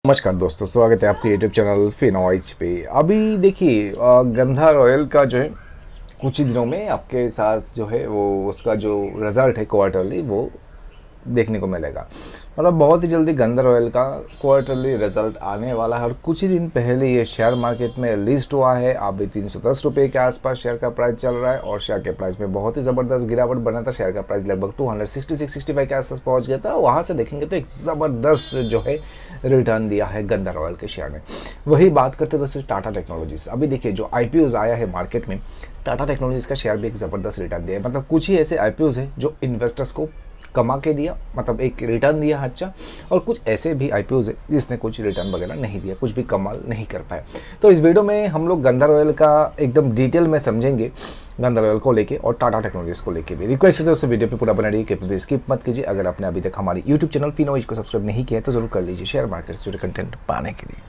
नमस्कार दोस्तों, स्वागत है आपके यूट्यूब चैनल फिनोइच पे। अभी देखिए गंधा रॉयल का जो है कुछ ही दिनों में आपके साथ जो है वो उसका जो रिज़ल्ट है क्वार्टरली वो देखने को मिलेगा। मतलब बहुत ही जल्दी गंधा रॉयल का क्वार्टरली रिजल्ट आने वाला है और कुछ ही दिन पहले ये शेयर मार्केट में लिस्ट हुआ है। अभी 310 रुपये के आसपास शेयर का प्राइस चल रहा है और शेयर के प्राइस में बहुत ही ज़बरदस्त गिरावट बना था। शेयर का प्राइस लगभग 266-65 के आसपास पहुंच गया था। वहाँ से देखेंगे तो एक ज़बरदस्त जो है रिटर्न दिया है गंधा रॉयल के शेयर ने। वही बात करते दोस्तों टाटा टेक्नोलॉजीज। अभी देखिए जो IPOs आया है मार्केट में, टाटा टेक्नोलॉजीज का शेयर भी एक ज़बरदस्त रिटर्न दिया है। मतलब कुछ ही ऐसे IPOs है जो इन्वेस्टर्स को कमा के दिया, मतलब एक रिटर्न दिया अच्छा, और कुछ ऐसे भी IPOs है जिसने कुछ रिटर्न वगैरह नहीं दिया, कुछ भी कमाल नहीं कर पाए। तो इस वीडियो में हम लोग गंधा रॉयल का एकदम डिटेल में समझेंगे, गंधा रॉयल को लेके और टाटा टेक्नोलॉजीज को लेके भी। रिक्वेस्ट करते हैं उस वीडियो पे पूरा बना रहिए, कभी भी स्किप मत कीजिए। अगर आपने अभी तक हमारी यूट्यूब चैनल फिनोइच को सब्सक्राइब नहीं किया है तो जरूर कर लीजिए शेयर मार्केट से कंटेंट पाने के लिए।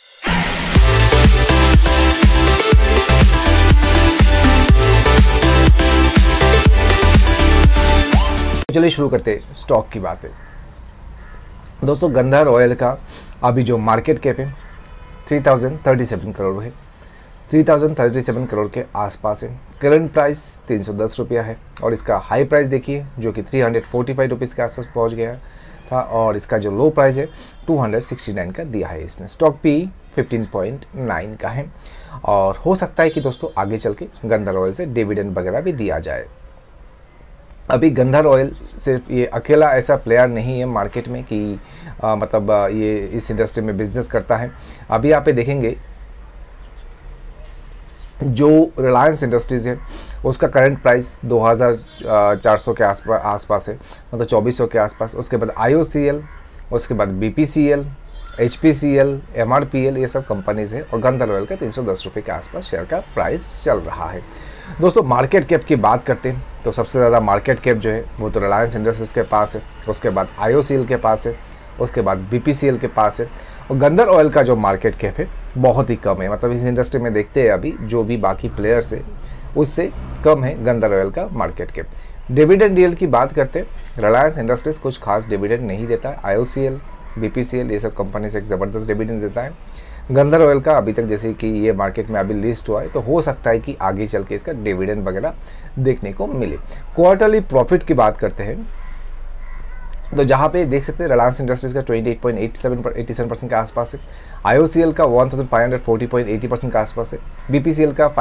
चलिए शुरू करते हैं स्टॉक की बात है। दोस्तों गंधा रॉयल का अभी जो मार्केट कैप है 3037 करोड़ है, 3037 करोड़ के आसपास है। करंट प्राइस 310 रुपया है और इसका हाई प्राइस देखिए जो कि 345 रुपीज़ के आसपास पहुंच गया था और इसका जो लो प्राइस है 269 का दिया है इसने। स्टॉक पी 15.9 का है और हो सकता है कि दोस्तों आगे चल के गंधा रॉयल से डिविडेंड वगैरह भी दिया जाए। अभी गंधा रॉयल सिर्फ ये अकेला ऐसा प्लेयर नहीं है मार्केट में कि मतलब ये इस इंडस्ट्री में बिजनेस करता है। अभी आप देखेंगे जो रिलायंस इंडस्ट्रीज़ है उसका करंट प्राइस 2400 के आसपास है, मतलब 2400 के आसपास। उसके बाद IOCL, उसके बाद BPCL, HPCL, MRPL, ये सब कंपनीज है और गंधा रॉयल का 310 रुपये के आसपास शेयर का प्राइस चल रहा है। दोस्तों मार्केट कैप की बात करते हैं तो सबसे ज़्यादा मार्केट कैप जो है वो तो रिलायंस इंडस्ट्रीज के पास है, उसके बाद IOCL के पास है, उसके बाद BPCL के पास है और गंधा रॉयल का जो मार्केट कैप है बहुत ही कम है। मतलब इस इंडस्ट्री में देखते हैं अभी जो भी बाकी प्लेयर्स है उससे कम है गंधा रॉयल का मार्केट कैप। डिविडेंड डील की बात करते हैं, रिलायंस इंडस्ट्रीज कुछ खास डिविडेंड नहीं देता है। IOCL, BPCL ये सब कंपनी से एक ज़बरदस्त डिविडेंड देता है। गंधा रॉयल का अभी तक जैसे कि ये मार्केट में अभी लिस्ट हुआ है तो हो सकता है कि आगे चल के इसका डिविडेंड वगैरह देखने को मिले। क्वार्टरली प्रॉफिट की बात करते हैं तो जहाँ पे देख सकते हैं रिलायंस इंडस्ट्रीज का 28.87% के आसपास है, IOCL का 1540.80% के आसपास है, BPCL का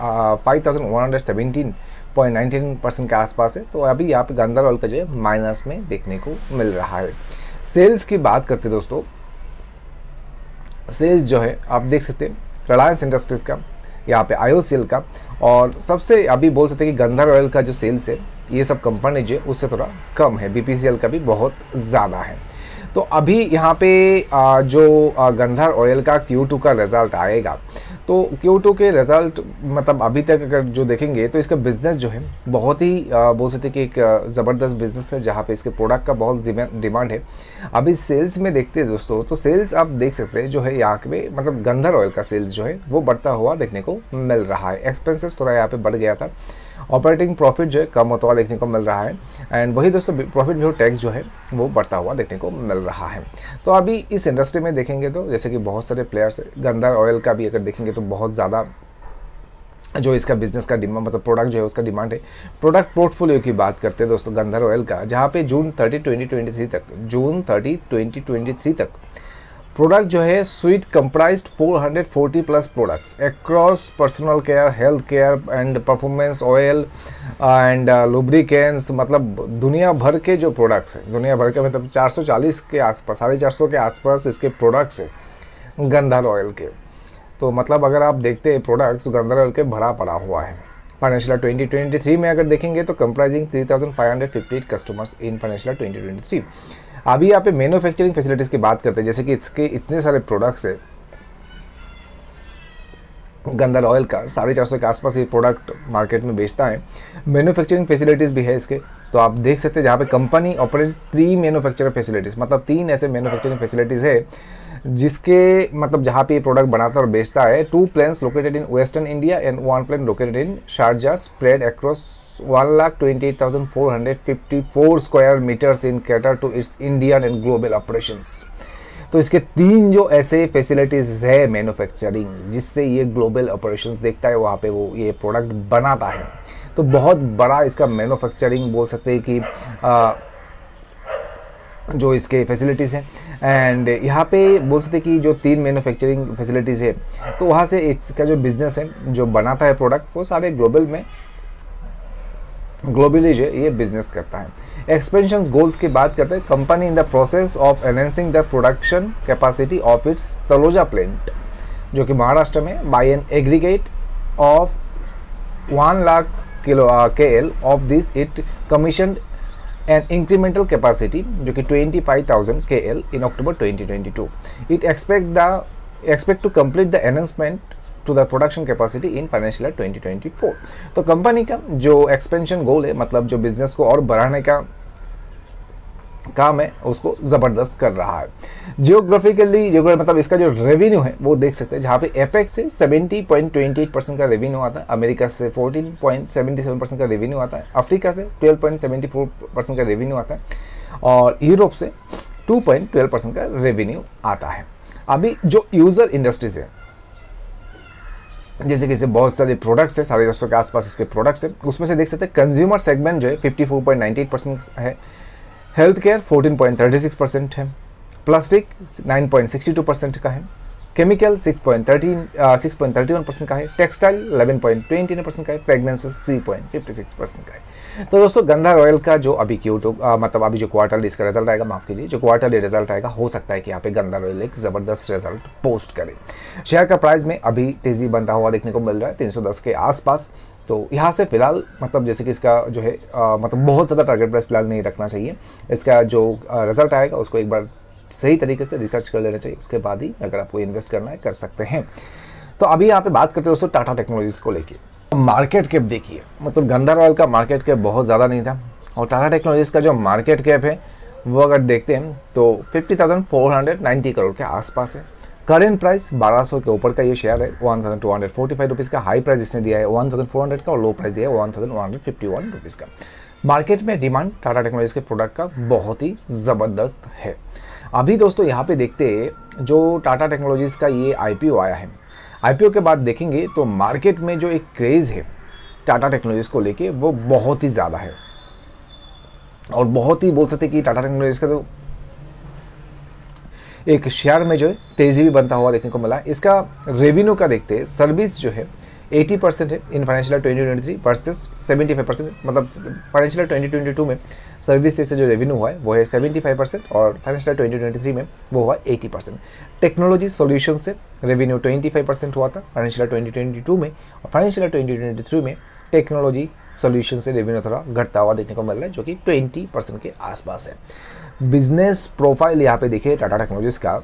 5117.19% के आसपास है। तो अभी यहाँ पे गंधा रॉयल का जो है माइनस में देखने को मिल रहा है। सेल्स की बात करते दोस्तों, सेल्स जो है आप देख सकते हैं रिलायंस इंडस्ट्रीज का, यहाँ पे IOCL का, और सबसे अभी बोल सकते हैं कि गंधा रॉयल का जो सेल्स है ये सब कंपनी जो है उससे थोड़ा कम है। BPCL का भी बहुत ज़्यादा है। तो अभी यहाँ पे जो गंधा रॉयल का Q2 का रिज़ल्ट आएगा तो Q2 के रिज़ल्ट मतलब अभी तक अगर जो देखेंगे तो इसका बिज़नेस जो है बहुत ही बोल सकते हैं कि एक ज़बरदस्त बिज़नेस है जहाँ पे इसके प्रोडक्ट का बहुत डिमांड है। अभी सेल्स में देखते हैं दोस्तों तो सेल्स आप देख सकते हैं जो है यहाँ पे मतलब गंधा रॉयल का सेल्स जो है वो बढ़ता हुआ देखने को मिल रहा है। एक्सपेंसेस थोड़ा यहाँ पे बढ़ गया था, ऑपरेटिंग प्रॉफिट जो है कम होता हुआ देखने को मिल रहा है एंड वही दोस्तों प्रॉफिट बिफोर टैक्स जो है वो बढ़ता हुआ देखने को मिल रहा है। तो अभी इस इंडस्ट्री में देखेंगे तो जैसे कि बहुत सारे प्लेयर्स है, गंधा रॉयल का भी अगर देखेंगे तो बहुत ज़्यादा जो इसका बिजनेस का डिमांड मतलब प्रोडक्ट जो है उसका डिमांड है। प्रोडक्ट पोर्टफोलियो की बात करते हैं दोस्तों गंधा रॉयल का, जहाँ पे जून 30, 2023 तक प्रोडक्ट जो है suite comprised 440 plus products across personal care, health care and performance oil and lubricants. मतलब दुनिया भर के जो प्रोडक्ट्स हैं, दुनिया भर के मतलब 440 के आसपास, 450 के आसपास इसके प्रोडक्ट्स हैं गंधा रॉयल के। तो मतलब अगर आप देखते हैं प्रोडक्ट्स गंधा रॉयल के भरा पड़ा हुआ है। फाइनेंशियल 2023 में अगर देखेंगे तो कंप्राइजिंग 3558 कस्टमर्स इन फाइनेंशियल 2023। अभी यहाँ पे मैन्युफैक्चरिंग फैसिलिटीज़ की बात करते हैं, जैसे कि इसके इतने सारे प्रोडक्ट्स है गंधा रॉयल का, 450 के आसपास ये प्रोडक्ट मार्केट में बेचता है। मैन्युफैक्चरिंग फैसिलिटीज़ भी है इसके, तो आप देख सकते हैं जहाँ पे कंपनी ऑपरेट्स 3 मैन्युफैक्चरिंग फैसिलिटीज़, मतलब 3 ऐसे मैन्युफैक्चरिंग फैसिलिटीज़ है जिसके मतलब जहाँ पे ये प्रोडक्ट बनाता और बेचता है। 2 plants located in western India and 1 plant located in Sharjah spread across 1,28,454 square meters in cater to its Indian and global operations। तो इसके 3 जो ऐसे फैसिलिटीज़ है मैन्युफैक्चरिंग जिससे ये ग्लोबल ऑपरेशंस देखता है, वहाँ पे वो ये प्रोडक्ट बनाता है। तो बहुत बड़ा इसका मैन्युफैक्चरिंग बोल सकते हैं कि जो इसके फैसिलिटीज़ हैं। एंड यहाँ पे बोल सकते हैं कि जो 3 मैन्युफैक्चरिंग फैसिलिटीज़ है, तो वहाँ से इसका जो बिज़नेस है जो बनाता है प्रोडक्ट, वो सारे ग्लोबली जो ये बिजनेस करता है। एक्सपेंशन गोल्स की बात करते हैं, company in the process of enhancing the production capacity of its Taloja plant, जो कि महाराष्ट्र में, by an aggregate of 1 lakh KL of this it commission an incremental capacity जो कि 25,000 KL in October 2022। It expect to complete the enhancement to the production capacity in financial 2024। तो company का जो expansion गोल है, मतलब जो बिजनेस को और बढ़ाने का काम है, उसको ज़बरदस्त कर रहा है। जियोग्राफिकली मतलब इसका जो रेवेन्यू है वो देख सकते हैं, जहाँ पे एपेक्स से 70.28% का रेवेन्यू आता है, अमेरिका से 14.77% का रेवेन्यू आता है, अफ्रीका से 12.74% का रेवेन्यू आता है, और यूरोप से 2.12% का रेवेन्यू आता है। अभी जो यूज़र इंडस्ट्रीज है, जैसे कि इसे बहुत सारे प्रोडक्ट्स है, 250 के आसपास इसके प्रोडक्ट्स है, उसमें से देख सकते हैं कंज्यूमर सेगमेंट जो है 54.98% है, हेल्थ केयर 14.36% है, प्लास्टिक 9.62% का है, केमिकल 6.31% का है, टेक्सटाइल 11.29% का है, फ्रेगनेंसेस 3.56% का है। तो दोस्तों गंधार ऑयल का जो अभी मतलब अभी जो क्वार्टरली इसका रिजल्ट आएगा, माफ़ कीजिए, जो क्वार्टरली रिजल्ट आएगा, हो सकता है कि यहाँ पे गंधार ऑयल एक ज़बरदस्त रिजल्ट पोस्ट करे। शेयर का प्राइस में अभी तेज़ी बनता हुआ देखने को मिल रहा है 310 के आसपास। तो यहाँ से फिलहाल मतलब जैसे कि इसका जो है मतलब बहुत ज़्यादा टारगेट प्राइस फिलहाल नहीं रखना चाहिए। इसका जो रिजल्ट आएगा उसको एक बार सही तरीके से रिसर्च कर लेना चाहिए, उसके बाद ही अगर आपको इन्वेस्ट करना है कर सकते हैं। तो अभी यहाँ पे बात करते हैं दोस्तों टाटा टेक्नोलॉजीज़ को लेके। मार्केट कैप देखिए, मतलब गंधार ऑयल का मार्केट कैप बहुत ज़्यादा नहीं था, और टाटा टेक्नोलॉजीज़ का जो मार्केट कैप है वो अगर देखते हैं तो 50,490 करोड़ के आसपास है। करेंट प्राइस 1200 के ऊपर का ये शेयर है, 1245 रुपीज़ का हाई प्राइस इसने दिया है 1400 का, और लो प्राइस दिया है 1151 रुपीज़ का। मार्केट में डिमांड टाटा टेक्नोलॉजीज़ के प्रोडक्ट का बहुत ही ज़बरदस्त है। अभी दोस्तों यहाँ पे देखते हैं जो टाटा टेक्नोलॉजीज़ का ये IPO आया है, IPO के बाद देखेंगे तो मार्केट में जो एक क्रेज़ है टाटा टेक्नोलॉजीज़ को लेके वो बहुत ही ज़्यादा है, और बहुत ही बोल सकते कि टाटा टेक्नोलॉजीज़ का तो एक शेयर में जो है तेज़ी भी बनता हुआ देखने को मिला है। इसका रेवेन्यू का देखते हैं, सर्विस जो है 80% है इन फाइनेंशियल 2023 वर्सेस 75%, मतलब फाइनेंशियल 2022 में सर्विस से जो रेवेन्यू हुआ है वो है 75%, और फाइनेंशियल 2023 में वो हुआ 80%। टेक्नोलॉजी सॉल्यूशन से रेवेन्यू 25% हुआ था फाइनेंशियल 2022 में, और फाइनेंशियल 2023 में टेक्नोलॉजी सॉल्यूशन से रेवेन्यू थोड़ा घटता हुआ देखने को मिल रहा है, जो कि 20% के आसपास है। बिजनेस प्रोफाइल यहाँ पे देखिए टाटा टेक्नोलॉजीज का,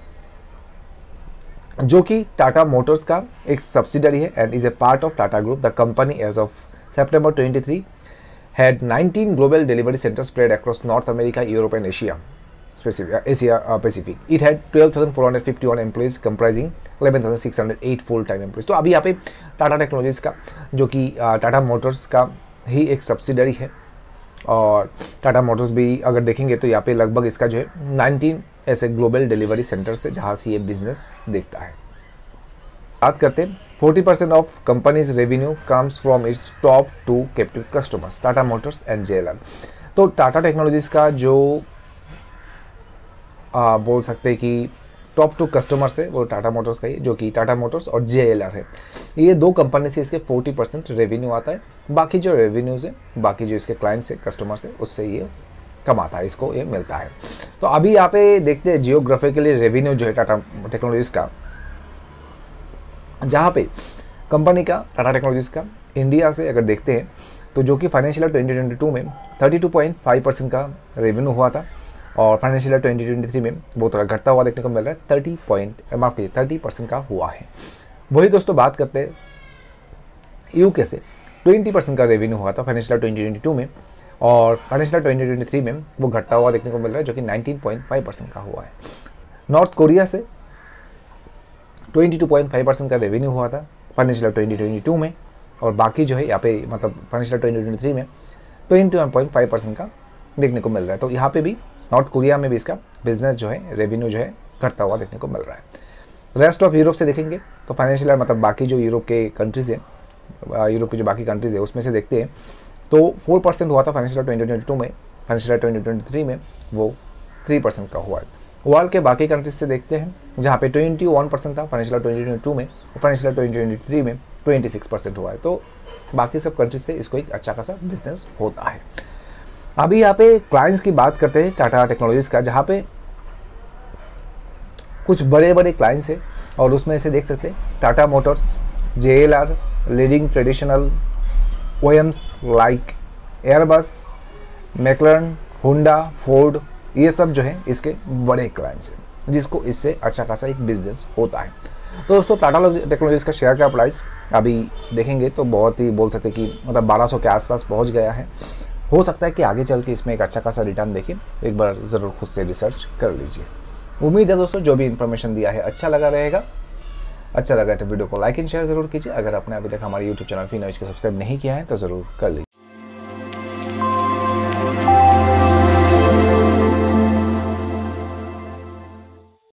जो कि टाटा मोटर्स का एक सब्सिडरी है and is a part of Tata group. The company as of September 23 had 19 global delivery centers spread across North America, Europe and Asia Pacific. It had 12,451 employees comprising 11,608 full-time employees. तो अभी यहाँ पे Tata technologies का, जो कि Tata Motors का ही एक subsidiary है, और टाटा मोटर्स भी अगर देखेंगे तो यहाँ पे लगभग इसका जो है 19 ऐसे ग्लोबल डिलीवरी सेंटर्स है जहाँ से ये बिजनेस देखता है। बात करते हैं 40% of company's revenue comes from its top 2 captive customers, Tata motors and JLR। तो टाटा टेक्नोलॉजीज का जो बोल सकते हैं कि टॉप 2 कस्टमर्स है वो टाटा मोटर्स का ही, जो कि टाटा मोटर्स और JLR है। ये 2 कंपनी से इसके 40% रेवेन्यू आता है। बाकी जो रेवेन्यूज़ है, बाकी जो इसके क्लाइंट्स है, कस्टमर्स है, उससे ये कमाता है, इसको ये मिलता है। तो अभी यहाँ पे देखते हैं जियोग्राफिकली रेवेन्यू जो है टाटा टेक्नोलॉजीज का, जहाँ पे कंपनी का टाटा टेक्नोलॉजीज का इंडिया से अगर देखते हैं तो जो कि फाइनेंशियल 2022 में 32.5% का रेवेन्यू हुआ था, और फाइनेंशियल 2023 में वो थोड़ा घटता हुआ देखने को मिल रहा है, 30% का हुआ है। वही दोस्तों बात करते हैं यूके से 20% का रेवेन्यू हुआ था फाइनेंशियल 2022 में, और फाइनेंशियल 2023 में वो घटता हुआ देखने को मिल रहा है, जो कि 19.5% का हुआ है। नॉर्थ कोरिया से 22.5% का रेवेन्यू हुआ था फाइनेंशियल 2022 में, और बाकी जो है यहाँ पे मतलब फाइनेंशियल 2023 में 21.5% का देखने को मिल रहा है। तो यहाँ पे भी नॉर्थ कोरिया में भी इसका बिजनेस जो है रेवेन्यू जो है करता हुआ देखने को मिल रहा है। रेस्ट ऑफ यूरोप से देखेंगे तो फाइनेंशियल ईयर मतलब बाकी जो यूरोप के कंट्रीज़ हैं, यूरोप की जो बाकी कंट्रीज़ है उसमें से देखते हैं तो 4% हुआ था फाइनेंशियल 2022 में, फाइनेंशियल 2023 में वो 3% का हुआ है। वर्ल्ड के बाकी कंट्रीज से देखते हैं जहाँ पे 21% था फाइनेंशियल 2022 में, फाइनेंशियल 2023 में 26% हुआ है। तो बाकी सब कंट्रीज से इसको एक अच्छा खासा बिजनेस होता है। अभी यहाँ पे क्लाइंट्स की बात करते हैं टाटा टेक्नोलॉजीज का, जहाँ पे कुछ बड़े बड़े क्लाइंट्स हैं और उसमें से देख सकते हैं Tata motors, JLR, leading traditional OEMs like Airbus, McLaren, Honda, Ford, ये सब जो है इसके बड़े क्लाइंट्स हैं जिसको इससे अच्छा खासा एक बिजनेस होता है। तो दोस्तों टाटा टेक्नोलॉजीज का शेयर का प्राइस अभी देखेंगे तो बहुत ही बोल सकते कि मतलब 1200 के आसपास पहुंच गया है। हो सकता है कि आगे चल के इसमें एक अच्छा खासा रिटर्न देखें, एक बार ज़रूर खुद से रिसर्च कर लीजिए। उम्मीद है दोस्तों जो भी इन्फॉर्मेशन दिया है अच्छा लगा रहेगा। अच्छा लगा तो वीडियो को लाइक एंड शेयर जरूर कीजिए। अगर आपने अभी तक हमारे यूट्यूब चैनल FinOH को सब्सक्राइब नहीं किया है तो ज़रूर कर लीजिए।